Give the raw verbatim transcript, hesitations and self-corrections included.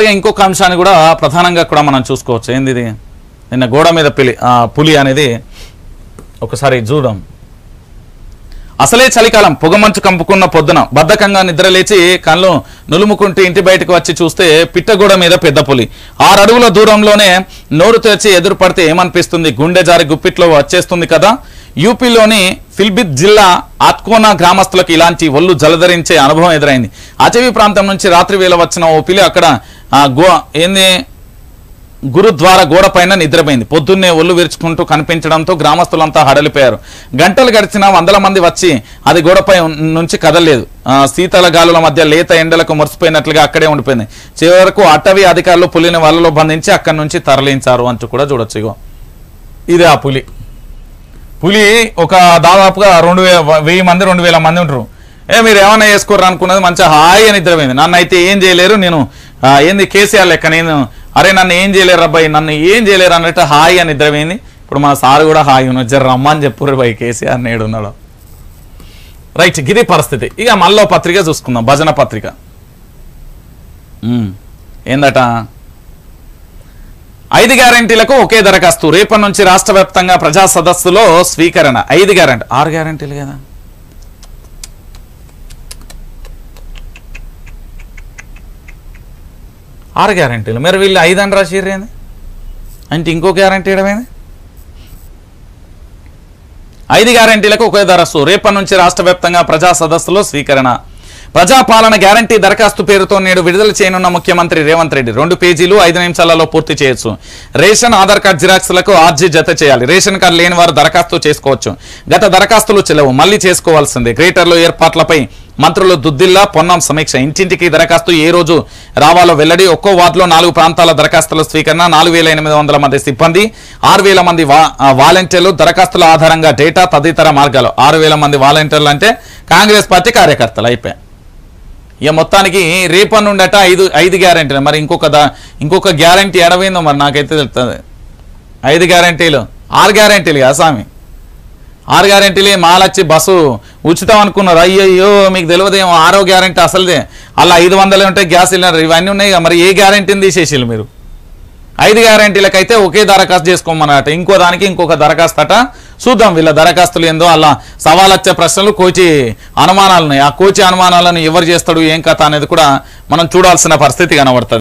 అన్నట్టుగా ఇంకొక అంశాన్ని కూడా ప్రధానంగా కూడా మనం చూసుకోవచ్చు. ఏంది ఇది? నిన్న గోడ మీద పిలి పులి అనేది ఒకసారి చూడం. అసలే చలికాలం, పొగమంచు కంపుకున్న పొద్దున బద్ధకంగా నిద్రలేచి కళ్ళు నులుముకుంటూ ఇంటి బయటకు వచ్చి చూస్తే పిట్టగోడ మీద పెద్ద పులి. ఆరు అడుగుల దూరంలోనే నోరు తెరిచి ఎదురు పడితే ఏమనిపిస్తుంది? గుండె జారి గుప్పిట్లో వచ్చేస్తుంది కదా. యూపీలోని ఫిల్బిత్ జిల్లా అత్కోనా గ్రామస్తులకు ఇలాంటి ఒళ్ళు జలధరించే అనుభవం ఎదురైంది. అటవీ ప్రాంతం నుంచి రాత్రి వేళ వచ్చిన ఓ పిలి అక్కడ గో ఏంది గురుద్వార గోడ పైన నిద్రపోయింది. పొద్దున్నే ఒళ్ళు విరుచుకుంటూ కనిపించడంతో గ్రామస్తులంతా హడలిపోయారు. గంటలు గడిచినా వందల మంది వచ్చి అది గోడపై నుంచి కదలలేదు. శీతల గాలుల మధ్య లేత ఎండలకు మురిసిపోయినట్లుగా అక్కడే ఉండిపోయింది. చివరకు అటవీ అధికారులు పులిని వలలో బంధించి అక్కడి నుంచి తరలించారు అంటూ కూడా చూడొచ్చు. ఇగో ఇది ఆ పులి. పులి ఒక దాదాపుగా రెండు వేల వెయ్యి మంది రెండు వేల మంది ఉంటారు. ఏ మీరు ఏమైనా వేసుకోరు అనుకున్నది మంచిగా హాయిగా నిద్రపోయింది. నన్ను అయితే ఏం చేయలేరు, నేను ఏంది కేసీఆర్ లెక్క, నేను అరే నన్ను ఏం చేయలేరు అబ్బాయి, నన్ను ఏం చేయలేరు అన్నట్టు హాయిగా నిద్రపోయింది. ఇప్పుడు మన సార్ కూడా హాయి ఉన్నాడు, జర రమ్మని చెప్పుర్రు బాయ్ కేసీఆర్ నేడు ఉన్నాడు. రైట్, గిది పరిస్థితి. ఇక మళ్ళీ పత్రిక చూసుకుందాం, భజన పత్రిక. ఏందట? ఐదు గ్యారంటీలకు ఒకే దరఖాస్తు, రేపటి నుంచి రాష్ట్ర వ్యాప్తంగా ప్రజా సదస్సులో స్వీకరణ. ఐదు గ్యారంటీ, ఆరు గ్యారంటీలు కదా, ఆరు గ్యారంటీలు. మరి వీళ్ళు ఐదు అని రాసిర్రేంది అంటే ఇంకో గ్యారంటీ ఇవ్వడమేంది? ఐదు గ్యారంటీలకు ఒకే దరఖాస్తు, రేపటి నుంచి రాష్ట్ర వ్యాప్తంగా ప్రజా సదస్సులో స్వీకరణ. ప్రజాపాలన గ్యారంటీ దరఖాస్తు పేరుతో నేడు విడుదల చేయనున్న ముఖ్యమంత్రి రేవంత్ రెడ్డి. రెండు పేజీలు ఐదు నిమిషాలలో పూర్తి చేయొచ్చు. రేషన్, ఆధార్ కార్డు జిరాక్స్లకు ఆర్జీ జత చేయాలి. రేషన్ కార్డు లేని వారు దరఖాస్తు చేసుకోవచ్చు. గత దరఖాస్తులు చెల్లవు, మళ్లీ చేసుకోవాల్సిందే. గ్రేటర్లో ఏర్పాట్లపై మంత్రులు దుద్దిల్లా, పొన్నం సమీక్ష. ఇంటింటికి దరఖాస్తు ఏ రోజు రావాలో వెల్లడి. ఒక్కో వార్డులో నాలుగు ప్రాంతాల దరఖాస్తుల స్వీకరణ. నాలుగు వేల ఎనిమిది వందల మంది సిబ్బంది, ఆరు వేల మంది వాలంటీర్లు, దరఖాస్తుల ఆధారంగా డేటా తదితర మార్గాలు. ఆరు వేల మంది వాలంటీర్లు అంటే కాంగ్రెస్ పార్టీ కార్యకర్తలు అయిపోయాయి. ఇక మొత్తానికి రేపటి నుండట ఐదు ఐదు గ్యారంటీలు. మరి ఇంకొక ఇంకొక గ్యారంటీ ఎడవైందో మరి నాకైతే తెలుస్తుంది. ఐదు గ్యారంటీలు ఆరు గ్యారంటీలు కదా స్వామి, ఆరు గ్యారంటీలు. మాలచ్చి బస్సు ఉచితం అనుకున్నారు, అయ్యయ్యో మీకు తెలియదేమో ఆరో గ్యారంటీ అసలుదే. అలా ఐదు వందలే ఉంటాయి గ్యాస్ సిలిండర్, ఇవన్నీ ఉన్నాయి. మరి ఏ గ్యారంటీని తీసేసిల్లు మీరు? ఐదు గ్యారంటీలకైతే ఒకే దరఖాస్తు చేసుకోమన్నట, ఇంకో దానికి ఇంకొక దరఖాస్తు అట. చూద్దాం వీళ్ళ దరఖాస్తులు ఏందో. అలా సవాలొచ్చే ప్రశ్నలు, కోచి అనుమానాలు ఉన్నాయి. ఆ కోచి అనుమానాలను ఎవరు చేస్తాడు, ఏం కథ అనేది కూడా మనం చూడాల్సిన పరిస్థితి కనబడుతుంది.